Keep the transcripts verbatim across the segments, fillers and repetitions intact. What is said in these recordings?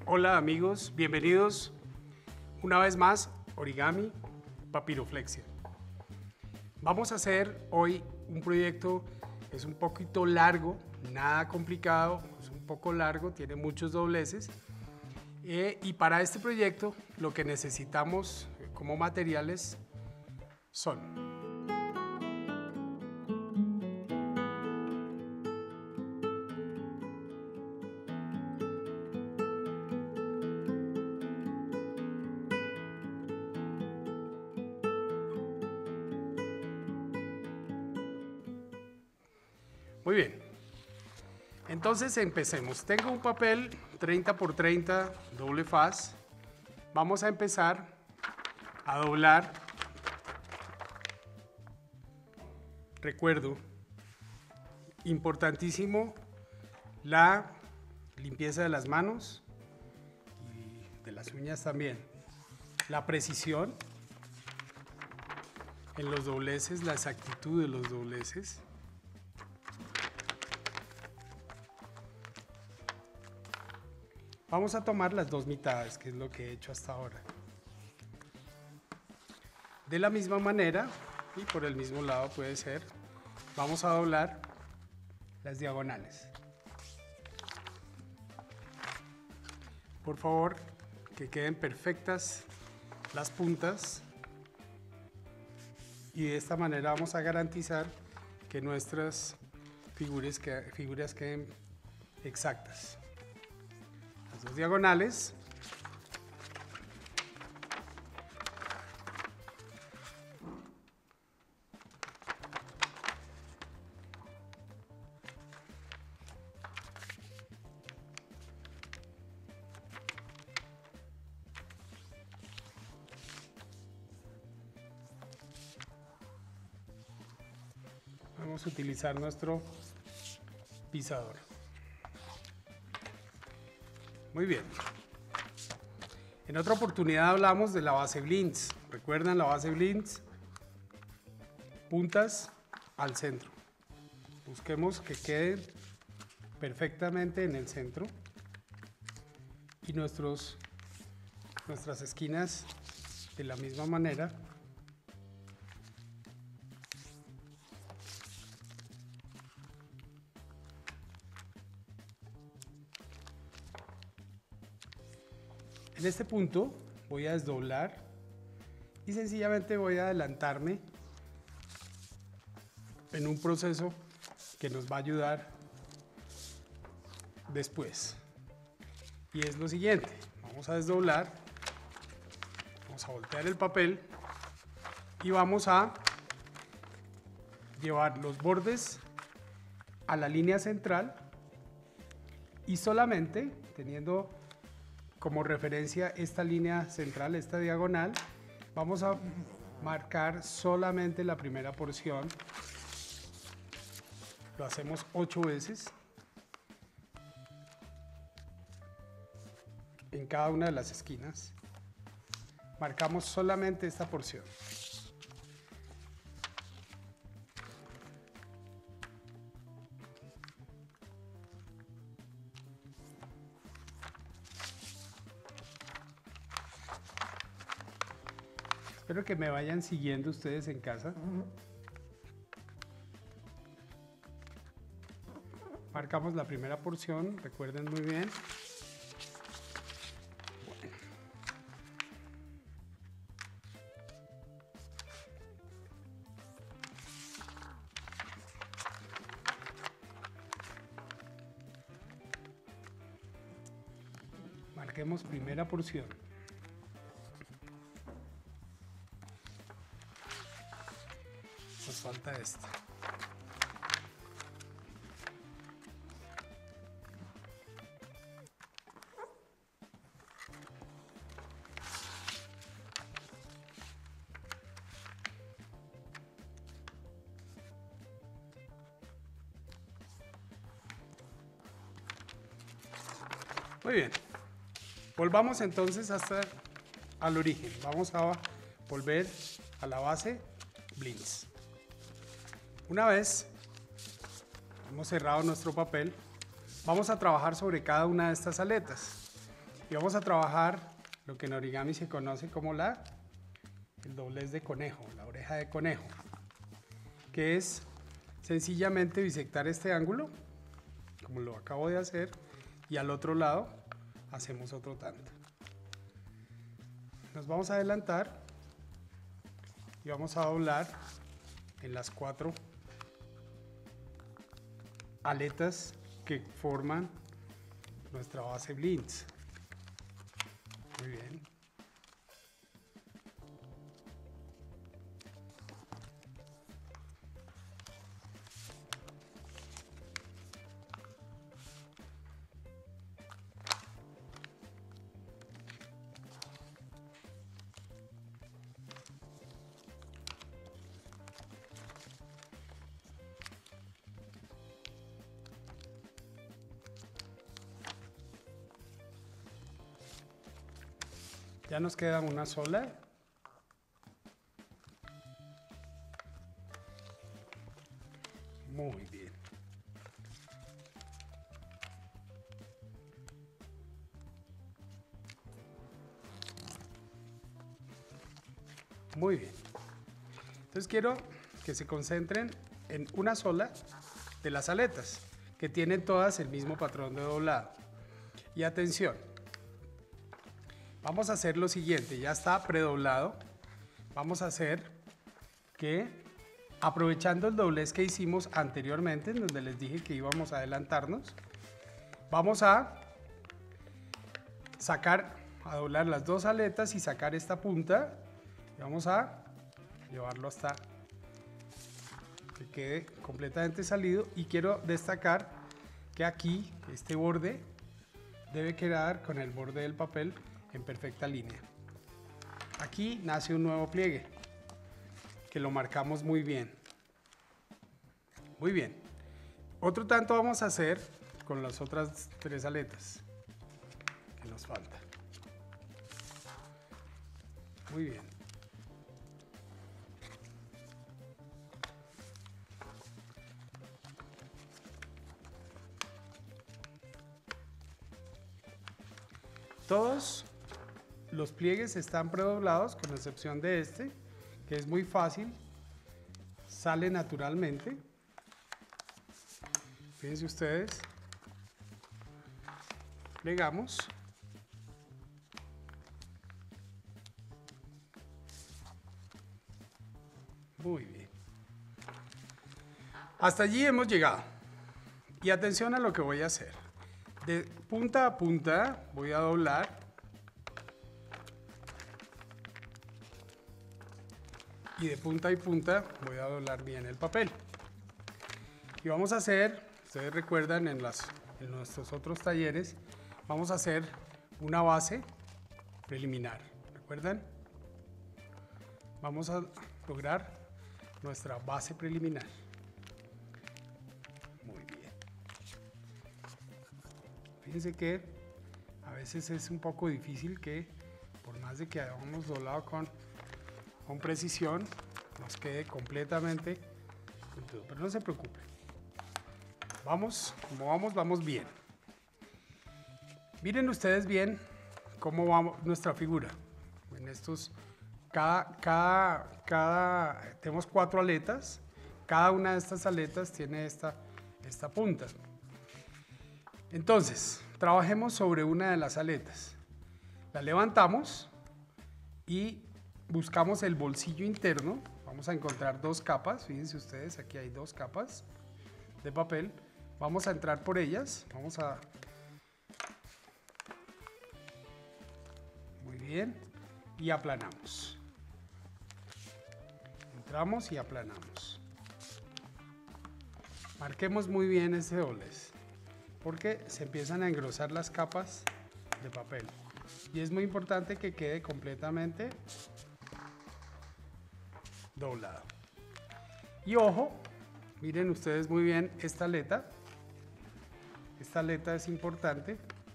Hola amigos, bienvenidos una vez más Origami Papiroflexia. Vamos a hacer hoy un proyecto, es un poquito largo, nada complicado, es un poco largo, tiene muchos dobleces. Eh, y para este proyecto lo que necesitamos como materiales son Muy bien, entonces empecemos. Tengo un papel treinta por treinta doble faz. Vamos a empezar a doblar. Recuerdo, importantísimo, la limpieza de las manos y de las uñas también. La precisión en los dobleces, la exactitud de los dobleces. Vamos a tomar las dos mitades, que es lo que he hecho hasta ahora. De la misma manera, y por el mismo lado puede ser, vamos a doblar las diagonales. Por favor, que queden perfectas las puntas. Y de esta manera vamos a garantizar que nuestras figuras, que, figuras queden exactas. Las dos diagonales. Vamos a utilizar nuestro pisador. Muy bien. En otra oportunidad hablamos de la base Blintz. ¿Recuerdan la base Blintz? Puntas al centro. Busquemos que queden perfectamente en el centro y nuestros, nuestras esquinas de la misma manera. En este punto voy a desdoblar y sencillamente voy a adelantarme en un proceso que nos va a ayudar después. Y es lo siguiente, vamos a desdoblar, vamos a voltear el papel y vamos a llevar los bordes a la línea central y solamente teniendo como referencia esta línea central, esta diagonal, vamos a marcar solamente la primera porción. Lo hacemos ocho veces en cada una de las esquinas. Marcamos solamente esta porción. Espero que me vayan siguiendo ustedes en casa. Marcamos la primera porción, recuerden muy bien. Bueno. Marquemos primera porción. Nos falta esta. Muy bien. Volvamos entonces hasta al origen. Vamos a volver a la base Blintz. Una vez hemos cerrado nuestro papel, vamos a trabajar sobre cada una de estas aletas. Y vamos a trabajar lo que en origami se conoce como la, el doblez de conejo, la oreja de conejo, que es sencillamente bisectar este ángulo, como lo acabo de hacer, y al otro lado hacemos otro tanto. Nos vamos a adelantar y vamos a doblar en las cuatro aletas que forman nuestra base Blintz. Muy bien. Ya nos queda una sola. Muy bien. Muy bien. Entonces quiero que se concentren en una sola de las aletas, que tienen todas el mismo patrón de doblado. Y atención. Vamos a hacer lo siguiente, ya está predoblado. Vamos a hacer que, aprovechando el doblez que hicimos anteriormente, en donde les dije que íbamos a adelantarnos, vamos a sacar, a doblar las dos aletas y sacar esta punta. Y vamos a llevarlo hasta que quede completamente salido. Y quiero destacar que aquí, este borde, debe quedar con el borde del papel en perfecta línea. Aquí nace un nuevo pliegue que lo marcamos muy bien. Muy bien. Otro tanto vamos a hacer con las otras tres aletas que nos faltan. Muy bien. Todos los pliegues están predoblados, con excepción de este, que es muy fácil, sale naturalmente. Fíjense ustedes, plegamos. Muy bien. Hasta allí hemos llegado. Y atención a lo que voy a hacer. De punta a punta voy a doblar. Y de punta y punta voy a doblar bien el papel. Y vamos a hacer, ustedes recuerdan en, las, en nuestros otros talleres, vamos a hacer una base preliminar. ¿Recuerdan? Vamos a lograr nuestra base preliminar. Muy bien. Fíjense que a veces es un poco difícil que, por más de que hayamos doblado con con precisión, nos quede completamente puntudo, pero no se preocupe. Vamos, como vamos, vamos bien. Miren ustedes bien cómo va nuestra figura. En estos, cada, cada, cada, tenemos cuatro aletas, cada una de estas aletas tiene esta, esta punta. Entonces, trabajemos sobre una de las aletas. La levantamos y buscamos el bolsillo interno. Vamos a encontrar dos capas, fíjense ustedes, aquí hay dos capas de papel. Vamos a entrar por ellas, vamos a... Muy bien, y aplanamos. Entramos y aplanamos. Marquemos muy bien ese doblez, porque se empiezan a engrosar las capas de papel. Y es muy importante que quede completamente doblado. Y ojo, miren ustedes muy bien esta aleta. Esta aleta es importante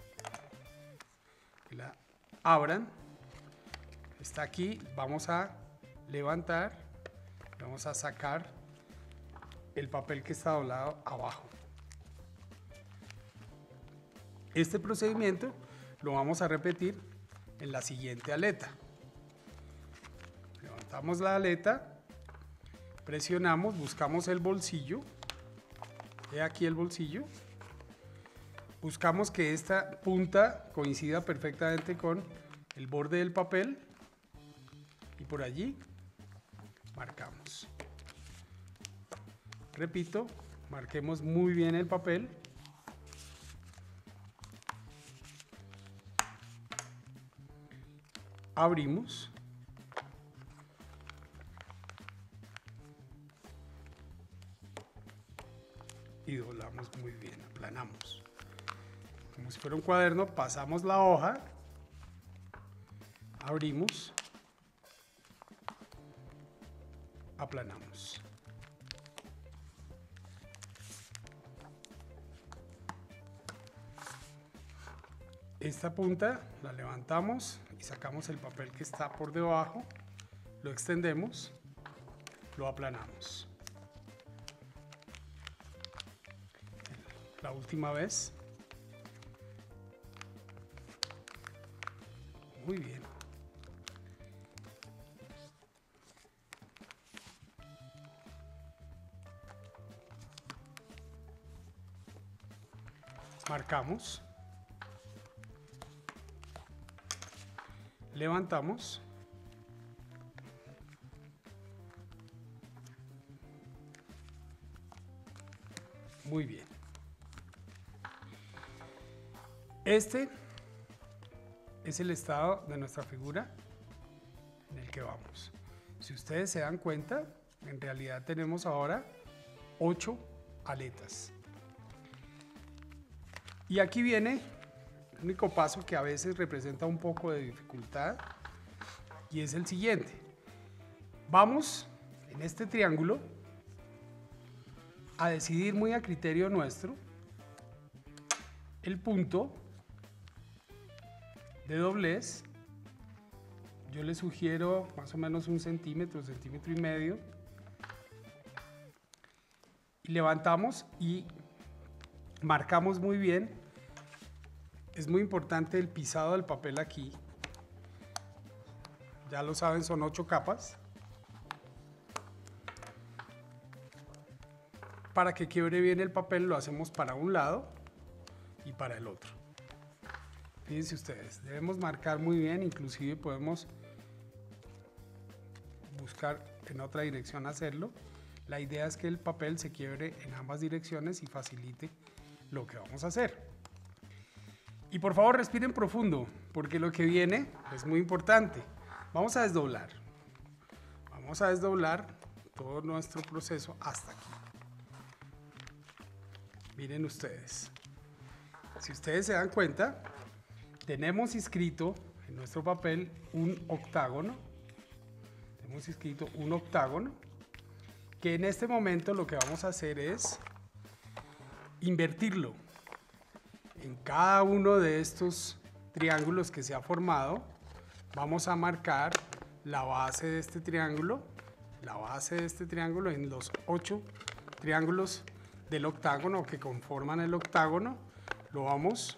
que la abran. Está aquí, vamos a levantar, vamos a sacar el papel que está doblado abajo. Este procedimiento lo vamos a repetir en la siguiente aleta. Levantamos la aleta, presionamos, buscamos el bolsillo. He aquí el bolsillo. Buscamos que esta punta coincida perfectamente con el borde del papel y por allí marcamos. Repito, marquemos muy bien el papel. Abrimos. Y doblamos muy bien, aplanamos. Como si fuera un cuaderno, pasamos la hoja, abrimos, aplanamos. Esta punta la levantamos y sacamos el papel que está por debajo, lo extendemos, lo aplanamos. La última vez. Muy bien. Marcamos. Levantamos. Muy bien. Este es el estado de nuestra figura en el que vamos. Si ustedes se dan cuenta, en realidad tenemos ahora ocho aletas. Y aquí viene el único paso que a veces representa un poco de dificultad y es el siguiente. Vamos en este triángulo a decidir muy a criterio nuestro el punto de doblez. Yo les sugiero más o menos un centímetro, centímetro y medio. Y levantamos y marcamos muy bien. Es muy importante el pisado del papel aquí. Ya lo saben, son ocho capas. Para que quiebre bien el papel lo hacemos para un lado y para el otro. Fíjense ustedes, debemos marcar muy bien, inclusive podemos buscar en otra dirección hacerlo. La idea es que el papel se quiebre en ambas direcciones y facilite lo que vamos a hacer. Y por favor respiren profundo, porque lo que viene es muy importante. Vamos a desdoblar. Vamos a desdoblar todo nuestro proceso hasta aquí. Miren ustedes. Si ustedes se dan cuenta, tenemos inscrito en nuestro papel un octágono. Hemos escrito un octágono que en este momento lo que vamos a hacer es invertirlo. En cada uno de estos triángulos que se ha formado, vamos a marcar la base de este triángulo, la base de este triángulo en los ocho triángulos del octágono que conforman el octágono, lo vamos,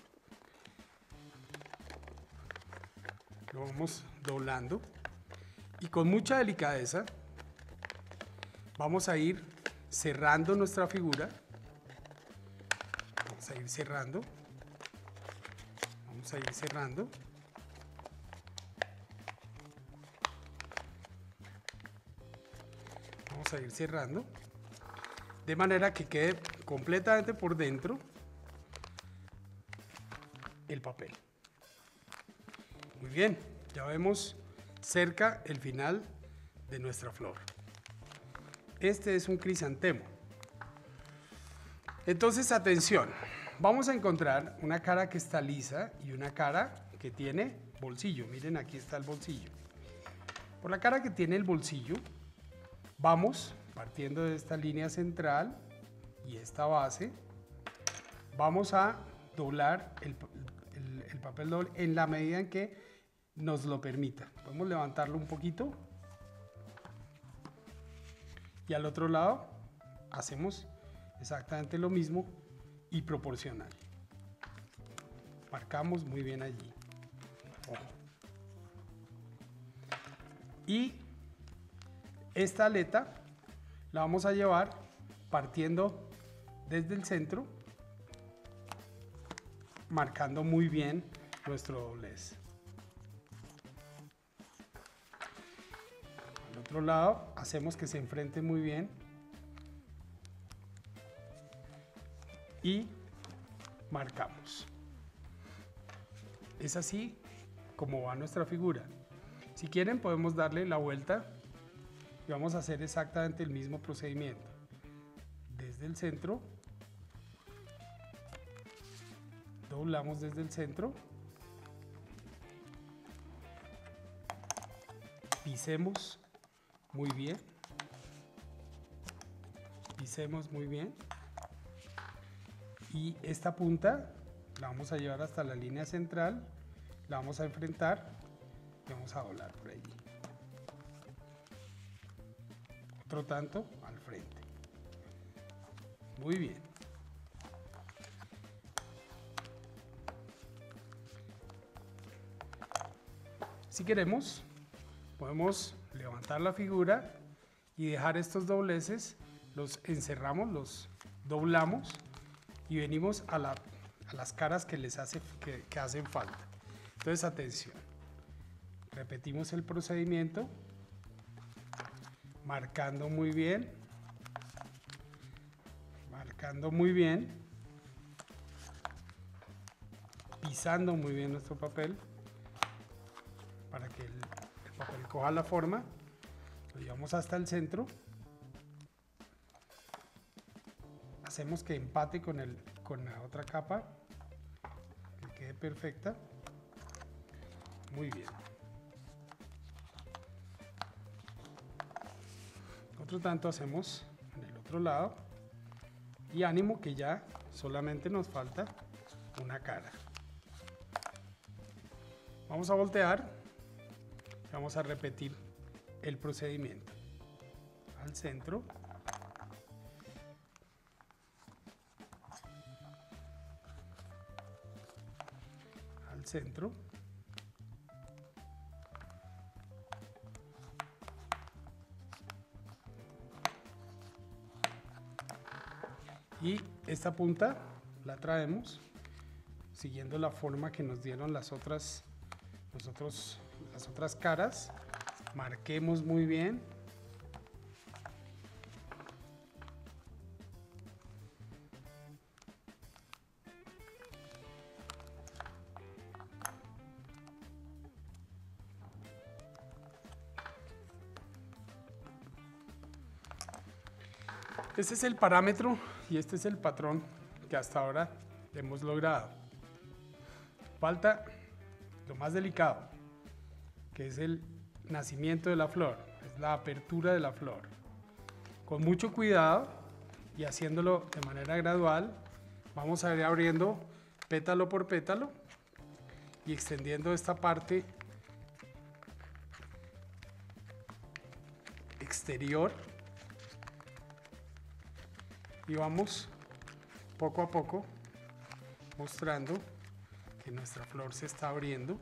lo vamos doblando y con mucha delicadeza vamos a ir cerrando nuestra figura. Vamos a ir cerrando. Vamos a ir cerrando. Vamos a ir cerrando. De manera que quede completamente por dentro el papel. Muy bien, ya vemos cerca el final de nuestra flor. Este es un crisantemo. Entonces, atención, vamos a encontrar una cara que está lisa y una cara que tiene bolsillo. Miren, aquí está el bolsillo. Por la cara que tiene el bolsillo, vamos partiendo de esta línea central y esta base, vamos a doblar el, el, el papel doble en la medida en que nos lo permita. Podemos levantarlo un poquito y al otro lado hacemos exactamente lo mismo y proporcional. Marcamos muy bien allí. Ojo. Y esta aleta la vamos a llevar partiendo desde el centro, marcando muy bien nuestro doblez. Al otro lado hacemos que se enfrente muy bien y marcamos. Es así como va nuestra figura. Si quieren podemos darle la vuelta y vamos a hacer exactamente el mismo procedimiento. Desde el centro, doblamos desde el centro, pisemos muy bien, pisemos muy bien y esta punta la vamos a llevar hasta la línea central, la vamos a enfrentar y vamos a doblar por allí. Otro tanto al frente. Muy bien. Si queremos, podemos levantar la figura y dejar estos dobleces, los encerramos, los doblamos y venimos a, la, a las caras que les hace, que, que hacen falta. Entonces, atención. Repetimos el procedimiento, marcando muy bien, marcando muy bien, pisando muy bien nuestro papel para que el, el papel coja la forma, lo llevamos hasta el centro, hacemos que empate con, el, con la otra capa, que quede perfecta, muy bien. Otro tanto hacemos en el otro lado y ánimo que ya solamente nos falta una cara. Vamos a voltear y vamos a repetir el procedimiento. Al centro, al centro, y esta punta la traemos siguiendo la forma que nos dieron las otras, los otros, las otras caras. Marquemos muy bien. Este es el parámetro y este es el patrón que hasta ahora hemos logrado. Falta lo más delicado, que es el nacimiento de la flor, es la apertura de la flor. Con mucho cuidado y haciéndolo de manera gradual, vamos a ir abriendo pétalo por pétalo y extendiendo esta parte exterior. Y vamos poco a poco mostrando que nuestra flor se está abriendo.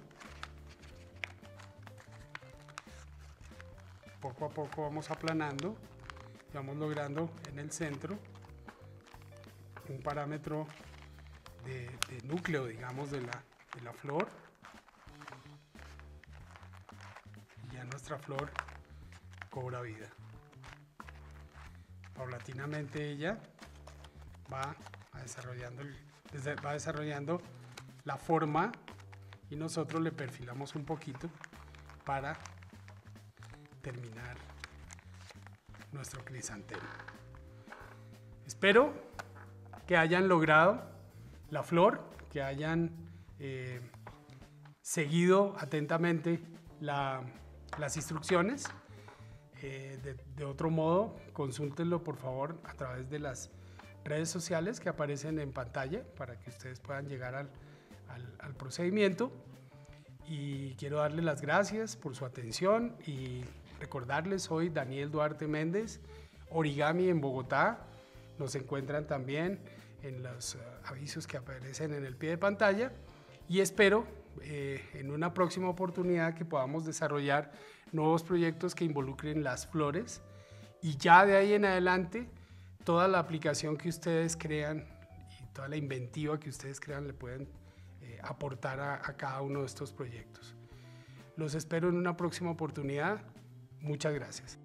Poco a poco vamos aplanando y vamos logrando en el centro un parámetro de, de núcleo, digamos, de la, de la flor. Y ya nuestra flor cobra vida. Paulatinamente ella va desarrollando, el, va desarrollando la forma y nosotros le perfilamos un poquito para terminar nuestro crisantemo. Espero que hayan logrado la flor, que hayan eh, seguido atentamente la, las instrucciones. Eh, de, de otro modo, consúltenlo por favor a través de las redes sociales que aparecen en pantalla para que ustedes puedan llegar al, al, al procedimiento. Y quiero darles las gracias por su atención y recordarles, soy Daniel Duarte Méndez, Origami en Bogotá. Nos encuentran también en los uh, avisos que aparecen en el pie de pantalla y espero eh, en una próxima oportunidad que podamos desarrollar nuevos proyectos que involucren las flores y ya de ahí en adelante toda la aplicación que ustedes crean y toda la inventiva que ustedes crean le pueden eh, aportar a, a cada uno de estos proyectos. Los espero en una próxima oportunidad. Muchas gracias.